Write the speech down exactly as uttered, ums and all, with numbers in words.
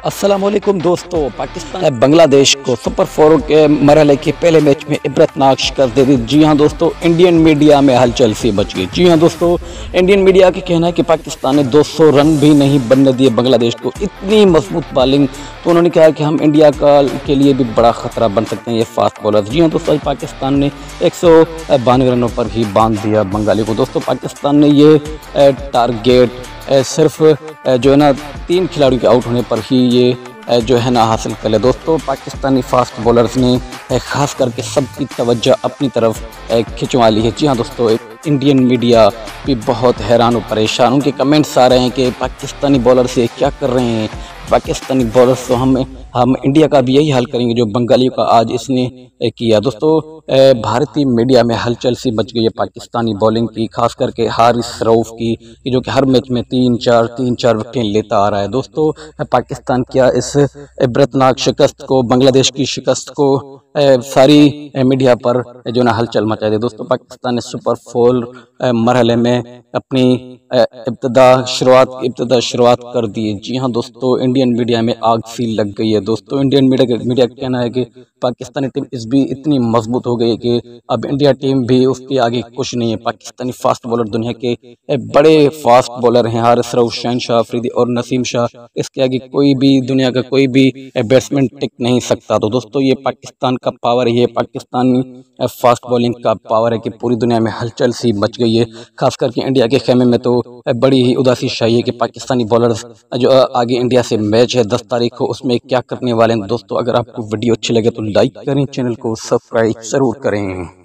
अस्सलामुअलैकुम दोस्तों, पाकिस्तान ने बांग्लादेश को सुपर फोर के मरहले के पहले मैच में इबरतनाक शिकस्त दे दी। जी हां दोस्तों, इंडियन मीडिया में हलचल सी मच गई। जी हां दोस्तों, इंडियन मीडिया का कहना है कि पाकिस्तान ने दो सौ रन भी नहीं बनने दिए बांग्लादेश को, इतनी मजबूत बॉलिंग। तो उन्होंने कहा कि हम इंडिया का के लिए भी बड़ा खतरा बन सकते हैं ये फास्ट बॉलर। जी हाँ दोस्तों, पाकिस्तान ने एक सौ बानवे रनों पर ही बांध दिया बंगाली को। दोस्तों पाकिस्तान ने ये टारगेट सिर्फ जो है ना तीन खिलाड़ियों के आउट होने पर ही ये जो है ना हासिल कर लिया। दोस्तों पाकिस्तानी फास्ट बॉलर्स ने खास करके सबकी तवज्जो अपनी तरफ खिंचवा ली है। जी हाँ दोस्तों, इंडियन मीडिया भी बहुत हैरान और परेशान, उनके कमेंट्स आ रहे हैं कि पाकिस्तानी बॉलर्स ये क्या कर रहे हैं, पाकिस्तानी बॉलर्स तो हम हम इंडिया का भी यही हाल करेंगे जो बंगालियों का आज इसने किया। दोस्तों भारतीय मीडिया में हलचल सी मच गई है पाकिस्तानी बॉलिंग की, खास करके हारिस रऊफ की, जो कि हर मैच में तीन चार तीन चार विकेटें लेता आ रहा है। दोस्तों पाकिस्तान क्या इस इबरतनाक शिकस्त को, बांग्लादेश की शिकस्त को सारी मीडिया पर जो ना हलचल मचा दी। दोस्तों पाकिस्तान ने सुपर फोर मरहले में अपनी इब्तदा शुरुआत इब्तदा शुरुआत कर दी है। जी हाँ दोस्तों, इंडियन मीडिया में आग सी लग गई है। दोस्तों इंडियन मीडिया मीडिया का कहना है कि पाकिस्तानी टीम इस भी इतनी मजबूत हो गई है कि अब इंडिया टीम भी उसके आगे कुछ नहीं है। पाकिस्तानी फास्ट बॉलर दुनिया के बड़े फास्ट बॉलर हैं, हारिस रऊफ, शहनशाह अफरीदी और नसीम शाह, इसके आगे कोई भी दुनिया का कोई भी बैट्समैन टिक नहीं सकता। तो दोस्तों ये पाकिस्तान का पावर है, पाकिस्तानी फास्ट बॉलिंग का पावर है कि पूरी दुनिया में हलचल सी मच गई है। खास करके इंडिया के खेमे में तो बड़ी ही उदासी शाही है कि पाकिस्तानी बॉलर्स जो आगे इंडिया से मैच है दस तारीख को, उसमें क्या करने वाले हैं। दोस्तों अगर आपको वीडियो अच्छी लगे तो लाइक करें, चैनल को सब्सक्राइब जरूर करें।